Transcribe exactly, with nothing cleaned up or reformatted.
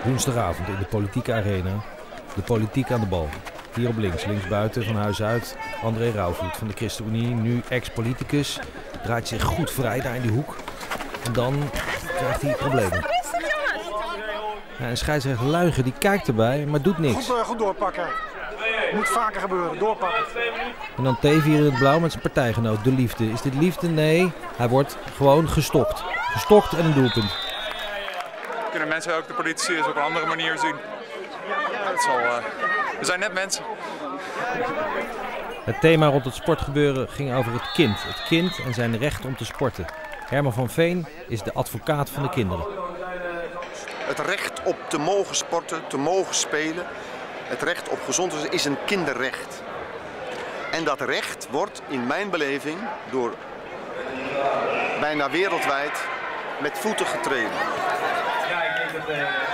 Woensdagavond in de politieke arena. De politiek aan de bal. Hier op links, linksbuiten van huis uit. André Rauwvoet van de ChristenUnie, nu ex-politicus. Draait zich goed vrij daar in die hoek. En dan krijgt hij problemen. Ja, en scheidsrechter Luigen die kijkt erbij, maar doet niks. Goed, uh, goed doorpakken. Moet vaker gebeuren, doorpakken. En dan Teef hier in het blauw met zijn partijgenoot, De Liefde. Is dit liefde? Nee, hij wordt gewoon gestokt. Gestokt en een doelpunt. Kunnen mensen ook de politici eens op een andere manier zien? Het zal, uh, we zijn net mensen. Het thema rond het sportgebeuren ging over het kind. Het kind en zijn recht om te sporten. Herman van Veen is de advocaat van de kinderen. Het recht op te mogen sporten, te mogen spelen, het recht op gezondheid is een kinderrecht. En dat recht wordt in mijn beleving door bijna wereldwijd met voeten getreden. Ja, ik denk dat, uh...